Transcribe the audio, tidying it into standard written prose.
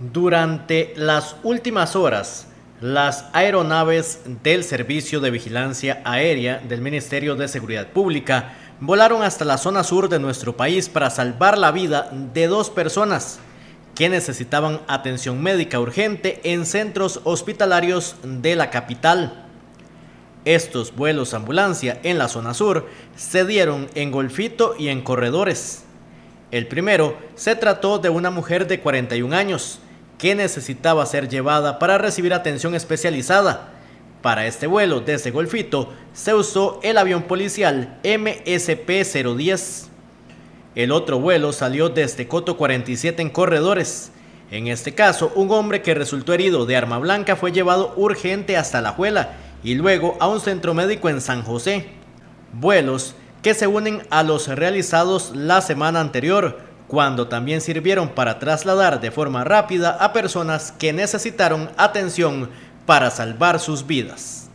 Durante las últimas horas, las aeronaves del Servicio de Vigilancia Aérea del Ministerio de Seguridad Pública volaron hasta la zona sur de nuestro país para salvar la vida de dos personas que necesitaban atención médica urgente en centros hospitalarios de la capital. Estos vuelos ambulancia en la zona sur se dieron en Golfito y en Corredores. El primero se trató de una mujer de 41 años que necesitaba ser llevada para recibir atención especializada. Para este vuelo desde Golfito se usó el avión policial MSP-010. El otro vuelo salió desde Coto 47 en Corredores. En este caso, un hombre que resultó herido de arma blanca fue llevado urgente hasta Alajuela y luego a un centro médico en San José. Vuelos que se unen a los realizados la semana anterior, cuando también sirvieron para trasladar de forma rápida a personas que necesitaron atención para salvar sus vidas.